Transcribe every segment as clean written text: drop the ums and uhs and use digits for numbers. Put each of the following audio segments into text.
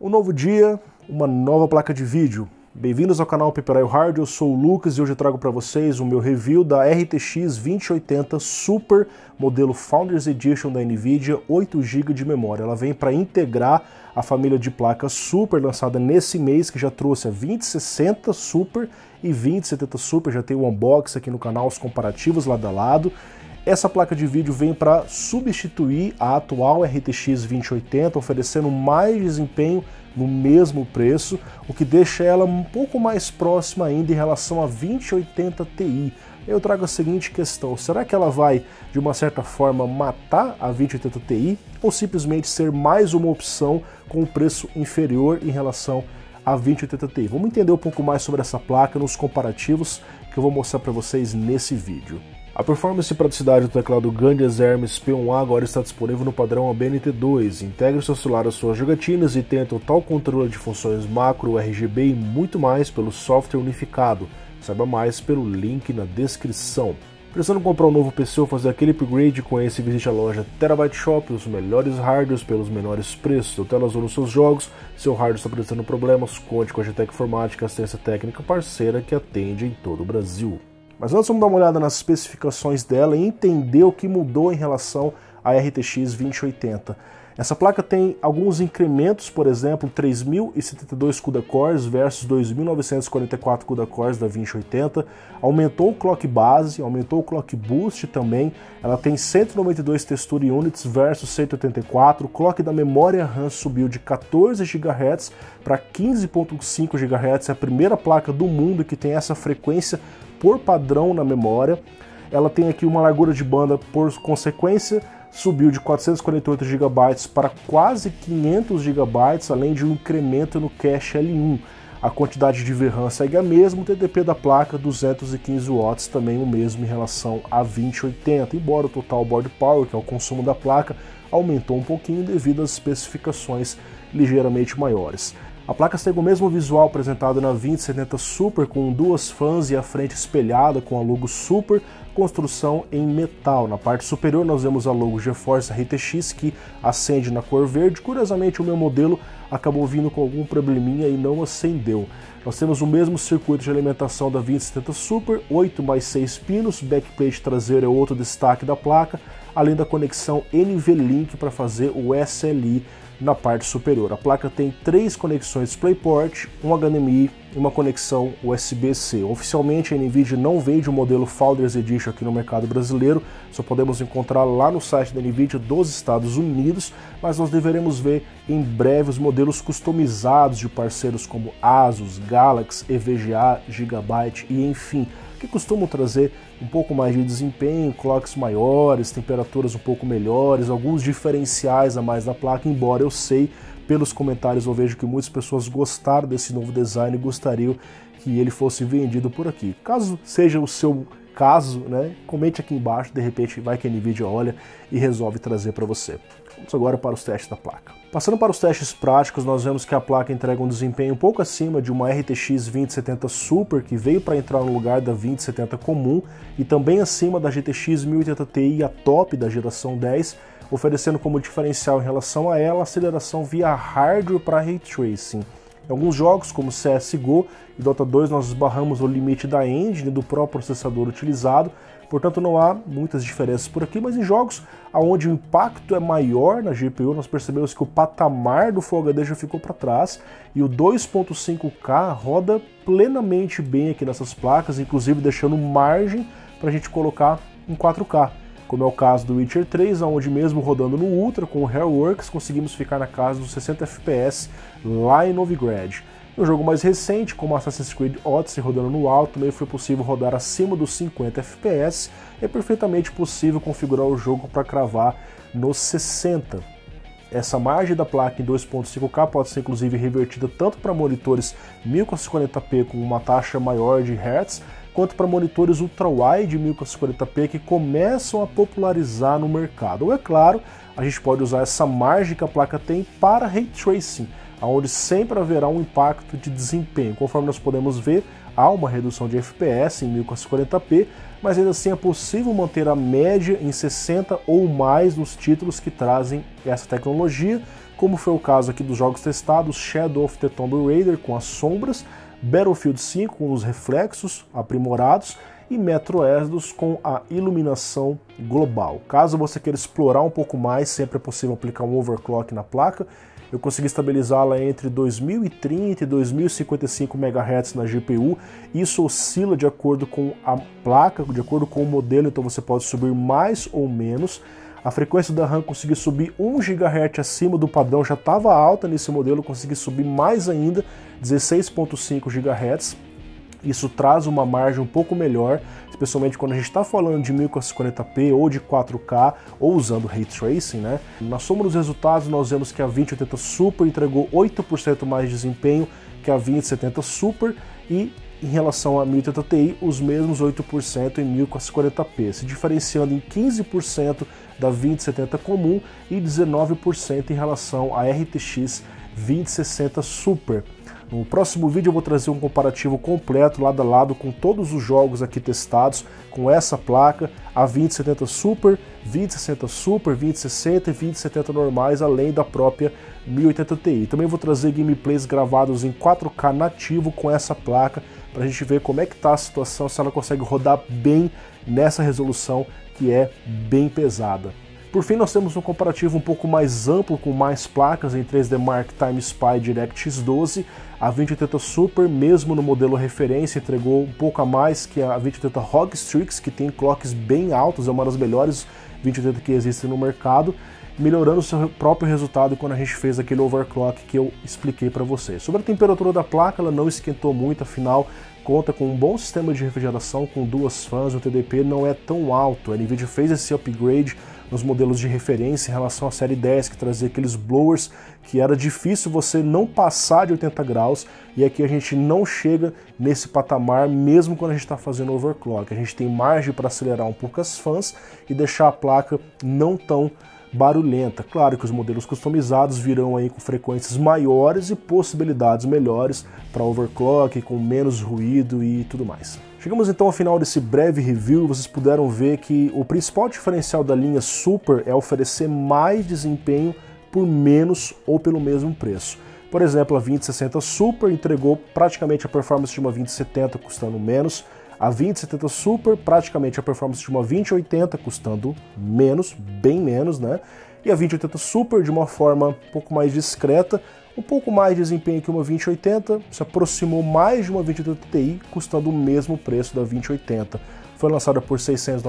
Um novo dia, uma nova placa de vídeo. Bem-vindos ao canal Paper Hard, eu sou o Lucas e hoje eu trago para vocês o meu review da RTX 2080 Super, modelo Founders Edition da NVIDIA, 8 GB de memória. Ela vem para integrar a família de placas Super lançada nesse mês, que já trouxe a 2060 Super e 2070 Super, já tem o unboxing aqui no canal, os comparativos lado a lado. Essa placa de vídeo vem para substituir a atual RTX 2080, oferecendo mais desempenho no mesmo preço, o que deixa ela um pouco mais próxima ainda em relação à 2080 Ti. Eu trago a seguinte questão: será que ela vai, de uma certa forma, matar a 2080 Ti ou simplesmente ser mais uma opção com um preço inferior em relação à 2080 Ti? Vamos entender um pouco mais sobre essa placa nos comparativos que eu vou mostrar para vocês nesse vídeo. A performance e praticidade do teclado Grandias Hermes P1A agora está disponível no padrão ABNT2. Integre o seu celular às suas jogatinas e tenha total controle de funções macro, RGB e muito mais pelo software unificado. Saiba mais pelo link na descrição. Precisando comprar um novo PC ou fazer aquele upgrade com esse, visite a loja Terabyte Shop, os melhores hardwares pelos menores preços. O tela azul nos seus jogos, seu hardware está apresentando problemas, conte com a GTEC Informática, assistência técnica parceira que atende em todo o Brasil. Mas antes vamos dar uma olhada nas especificações dela e entender o que mudou em relação à RTX 2080. Essa placa tem alguns incrementos, por exemplo, 3072 CUDA cores versus 2944 CUDA cores da 2080. Aumentou o clock base, aumentou o clock boost também. Ela tem 192 texture units versus 184. O clock da memória RAM subiu de 14 GHz para 15.5 GHz. É a primeira placa do mundo que tem essa frequência por padrão na memória. Ela tem aqui uma largura de banda, por consequência, subiu de 448 GB para quase 500 GB, além de um incremento no cache L1. A quantidade de VRAM segue a mesma, o TDP da placa 215 watts, também o mesmo em relação à 2080, embora o total board power, que é o consumo da placa, aumentou um pouquinho devido às especificações ligeiramente maiores. A placa segue o mesmo visual apresentado na 2070 Super, com duas fãs e a frente espelhada com a logo Super, construção em metal. Na parte superior nós vemos a logo GeForce RTX, que acende na cor verde. Curiosamente, o meu modelo acabou vindo com algum probleminha e não acendeu. Nós temos o mesmo circuito de alimentação da 2070 Super, 8 mais 6 pinos, backplate traseiro é outro destaque da placa, além da conexão NVLink para fazer o SLI na parte superior. A placa tem 3 conexões DisplayPort, um HDMI e uma conexão USB-C. Oficialmente a NVIDIA não vende o modelo Founders Edition aqui no mercado brasileiro, só podemos encontrar lá no site da NVIDIA dos Estados Unidos, mas nós deveremos ver em breve os modelos customizados de parceiros como Asus, Galaxy, EVGA, Gigabyte e enfim, que costumam trazer um pouco mais de desempenho, clocks maiores, temperaturas um pouco melhores, alguns diferenciais a mais da placa, embora eu sei, pelos comentários eu vejo que muitas pessoas gostaram desse novo design e gostariam que ele fosse vendido por aqui. Caso seja o seu caso, né, comente aqui embaixo, de repente vai que a NVIDIA olha e resolve trazer para você. Vamos agora para os testes da placa. Passando para os testes práticos, nós vemos que a placa entrega um desempenho um pouco acima de uma RTX 2070 Super, que veio para entrar no lugar da 2070 comum, e também acima da GTX 1080 Ti, a top da geração 10, oferecendo como diferencial em relação a ela aceleração via hardware para Ray Tracing. Em alguns jogos, como CSGO e Dota 2, nós esbarramos o limite da engine do próprio processador utilizado, portanto não há muitas diferenças por aqui, mas em jogos onde o impacto é maior na GPU, nós percebemos que o patamar do Full HD já ficou para trás e o 2.5K roda plenamente bem aqui nessas placas, inclusive deixando margem para a gente colocar em 4K. Como é o caso do Witcher 3, onde mesmo rodando no Ultra com o Hairworks conseguimos ficar na casa dos 60 FPS lá em Novigrad. No jogo mais recente, como Assassin's Creed Odyssey rodando no alto, também foi possível rodar acima dos 50 FPS, é perfeitamente possível configurar o jogo para cravar nos 60. Essa margem da placa em 2.5K pode ser inclusive revertida tanto para monitores 1440p com uma taxa maior de Hz, quanto para monitores ultra-wide 1440p que começam a popularizar no mercado. Ou é claro, a gente pode usar essa margem que a placa tem para Ray Tracing, onde sempre haverá um impacto de desempenho. Conforme nós podemos ver, há uma redução de FPS em 1440p, mas ainda assim é possível manter a média em 60 ou mais nos títulos que trazem essa tecnologia, como foi o caso aqui dos jogos testados, Shadow of the Tomb Raider com as sombras, Battlefield 5 com os reflexos aprimorados e Metro Exodus com a iluminação global. Caso você queira explorar um pouco mais, sempre é possível aplicar um overclock na placa. Eu consegui estabilizá-la entre 2030 e 2055 MHz na GPU. Isso oscila de acordo com a placa, de acordo com o modelo, então você pode subir mais ou menos. A frequência da RAM consegui subir 1 GHz acima do padrão, já estava alta nesse modelo, consegui subir mais ainda, 16.5 GHz. Isso traz uma margem um pouco melhor, especialmente quando a gente está falando de 1440p ou de 4K, ou usando Ray Tracing, né? Na soma dos resultados, nós vemos que a 2080 Super entregou 8% mais de desempenho que a 2070 Super, e em relação a 1080 Ti, os mesmos 8% em 1440p, se diferenciando em 15% da 2070 comum e 19% em relação à RTX 2060 Super. No próximo vídeo eu vou trazer um comparativo completo, lado a lado, com todos os jogos aqui testados, com essa placa, a 2070 Super, 2060 Super, 2060 e 2070 normais, além da própria 1080 Ti. Também vou trazer gameplays gravados em 4K nativo com essa placa, para a gente ver como é que está a situação, se ela consegue rodar bem nessa resolução que é bem pesada. Por fim, nós temos um comparativo um pouco mais amplo, com mais placas em 3D Mark Time Spy DirectX 12. A 2080 Super, mesmo no modelo referência, entregou um pouco a mais que a 2080 ROG Strix, que tem clocks bem altos, é uma das melhores 2080 que existem no mercado, melhorando o seu próprio resultado quando a gente fez aquele overclock que eu expliquei para vocês. Sobre a temperatura da placa, ela não esquentou muito, afinal conta com um bom sistema de refrigeração, com 2 fãs, o TDP não é tão alto. A NVIDIA fez esse upgrade nos modelos de referência em relação à série 10, que trazia aqueles blowers que era difícil você não passar de 80 graus, e aqui a gente não chega nesse patamar mesmo quando a gente está fazendo overclock. A gente tem margem para acelerar um pouco as fãs e deixar a placa não tão barulhenta. Claro que os modelos customizados virão aí com frequências maiores e possibilidades melhores para overclock, com menos ruído e tudo mais. Chegamos então ao final desse breve review. Vocês puderam ver que o principal diferencial da linha Super é oferecer mais desempenho por menos ou pelo mesmo preço. Por exemplo, a 2060 Super entregou praticamente a performance de uma 2070 custando menos, a 2070 Super praticamente a performance de uma 2080 custando menos, bem menos, né? E a 2080 Super de uma forma um pouco mais discreta, um pouco mais de desempenho que uma 2080, se aproximou mais de uma 2080 Ti, custando o mesmo preço da 2080. Foi lançada por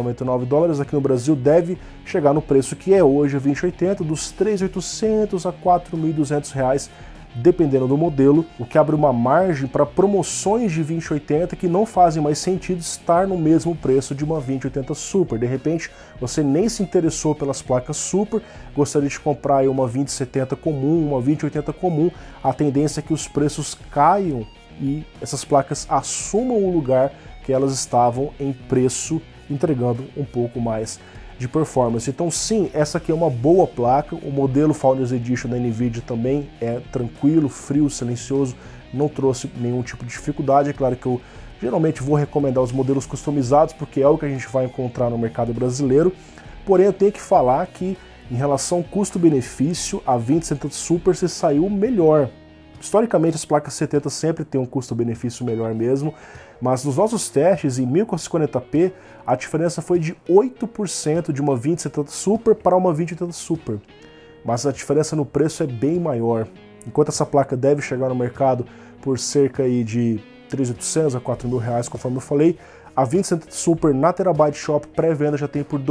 $699, aqui no Brasil deve chegar no preço que é hoje a 2080, dos R$3.800 a R$4.200, dependendo do modelo, o que abre uma margem para promoções de 2080 que não fazem mais sentido estar no mesmo preço de uma 2080 Super. De repente, você nem se interessou pelas placas Super, gostaria de comprar aí uma 2070 comum, uma 2080 comum, a tendência é que os preços caiam e essas placas assumam o lugar que elas estavam em preço, entregando um pouco mais de performance. Então sim, essa aqui é uma boa placa, o modelo Founders Edition da NVIDIA também é tranquilo, frio, silencioso, não trouxe nenhum tipo de dificuldade. É claro que eu geralmente vou recomendar os modelos customizados, porque é o que a gente vai encontrar no mercado brasileiro, porém eu tenho que falar que em relação custo-benefício, a 2070 Super se saiu melhor. Historicamente as placas 70 sempre têm um custo-benefício melhor mesmo, mas nos nossos testes em 1440p a diferença foi de 8% de uma 2070 Super para uma 2080 Super, mas a diferença no preço é bem maior. Enquanto essa placa deve chegar no mercado por cerca aí de R$3.800 a R$4.000, conforme eu falei, a 2070 Super na Terabyte Shop pré-venda já tem por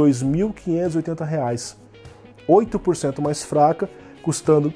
R$2.580, 8% mais fraca, custando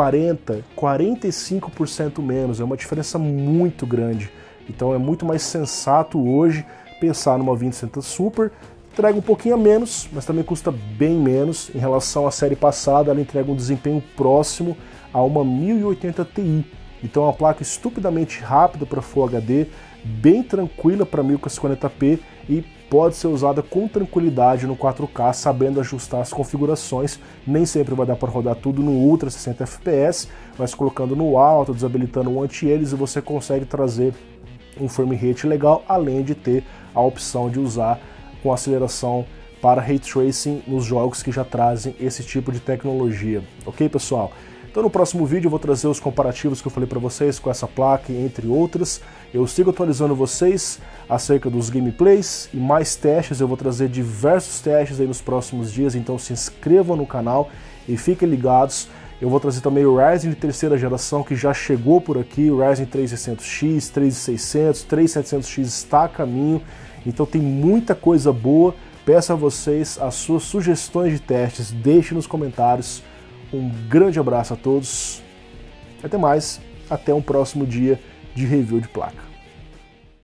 45% menos, é uma diferença muito grande. Então é muito mais sensato hoje pensar numa 2070 Super, entrega um pouquinho a menos, mas também custa bem menos. Em relação à série passada, ela entrega um desempenho próximo a uma 1080 Ti. Então é uma placa estupidamente rápida para Full HD, bem tranquila para 1440p e pode ser usada com tranquilidade no 4K, sabendo ajustar as configurações. Nem sempre vai dar para rodar tudo no Ultra 60 fps, mas colocando no alto, desabilitando o anti-aliasing, você consegue trazer um frame rate legal, além de ter a opção de usar com aceleração para Ray Tracing nos jogos que já trazem esse tipo de tecnologia. Ok, pessoal? Então no próximo vídeo eu vou trazer os comparativos que eu falei para vocês com essa placa, entre outras. Eu sigo atualizando vocês acerca dos gameplays e mais testes. Eu vou trazer diversos testes aí nos próximos dias, então se inscrevam no canal e fiquem ligados. Eu vou trazer também o Ryzen de terceira geração, que já chegou por aqui, o Ryzen 3600X, 3600, 3700X está a caminho, então tem muita coisa boa. Peço a vocês as suas sugestões de testes, deixe nos comentários. Um grande abraço a todos, até mais, até um próximo dia de review de placa.